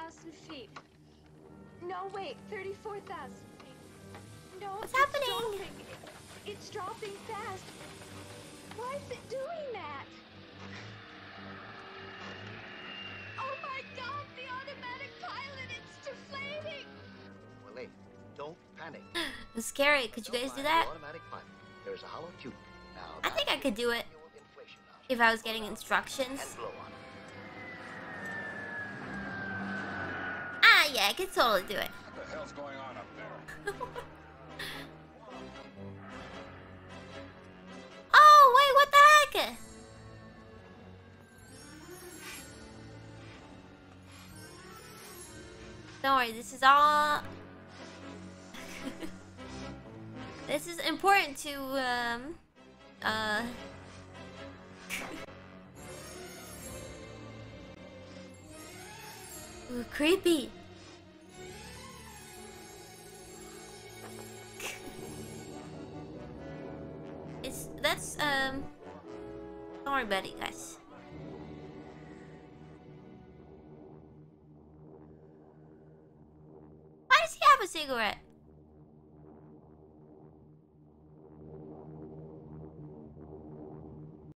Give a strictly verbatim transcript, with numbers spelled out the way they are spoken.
thousand feet. No, wait, thirty-four thousand feet. No, What's it's happening? Dropping. It, it's dropping fast. Why is it doing that? Oh my God, the automatic pilot, it's deflating. Willie, don't panic. It's scary. Could you guys do that? Automatic pilot. There's a hollow tube. Now, I think I could do it if I was getting instructions. Ah, yeah, I could totally do it. What the hell's going on up there? Oh, wait, what the heck? Don't worry, this is all... This is important to, um... Uh... Ooh, creepy. It's... That's, um... Don't worry about it, guys. Why does he have a cigarette?